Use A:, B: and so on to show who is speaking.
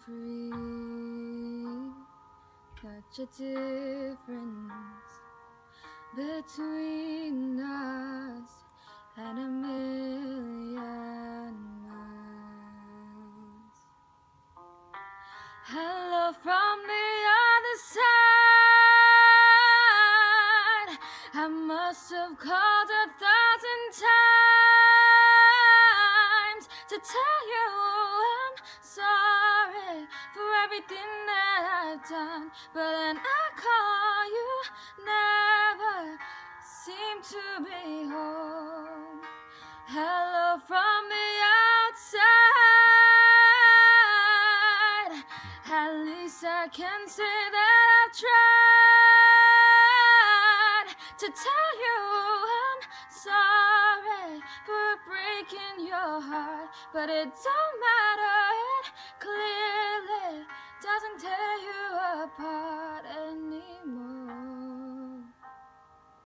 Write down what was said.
A: free. Such a difference between us and a million miles. Hello from the other side. I must have called 1,000 times to tell you I'm sorry for everything that I've done, but then I call you, never seem to be home. Hello from the outside. At least I can say that I've tried to tell you I'm sorry for breaking your heart, but it don't matter, it clearly doesn't tear you apart anymore.